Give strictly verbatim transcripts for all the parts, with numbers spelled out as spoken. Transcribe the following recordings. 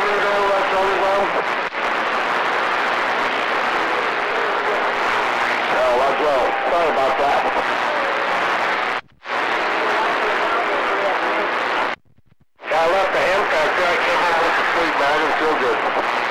want me to go, uh, CharlieBrown? Oh, let's go. Sorry about that. Yeah, I left the ham factory. I came home with the sleep, man. I didn't feel good.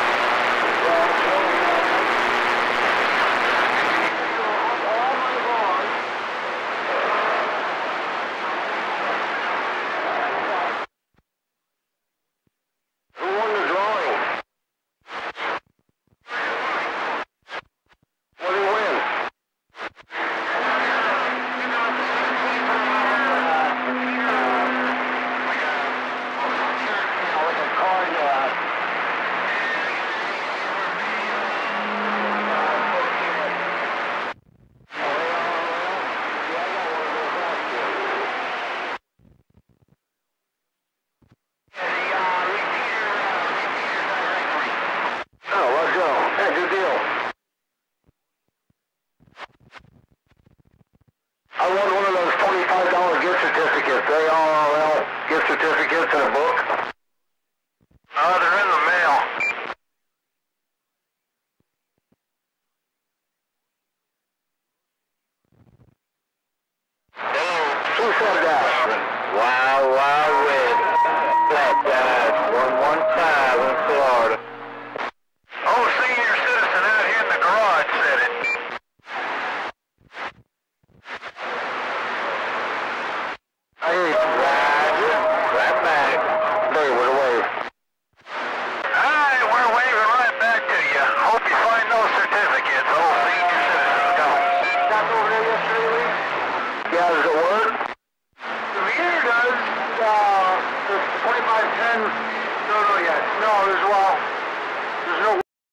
I won one of those twenty-five dollar gift certificates, A R R L gift certificates in a book. Oh, they're in the mail. Who said that? Wow, wow, with FlatSide, one one five in Florida. Oh, senior citizen out here in the garage said it. Hey, Roger. Right back. Hey, we're wave. Alright, we're waving right back to you. Hope you find those certificates. Old senior citizens go. Got over there yesterday, Lee? Yeah, does it work?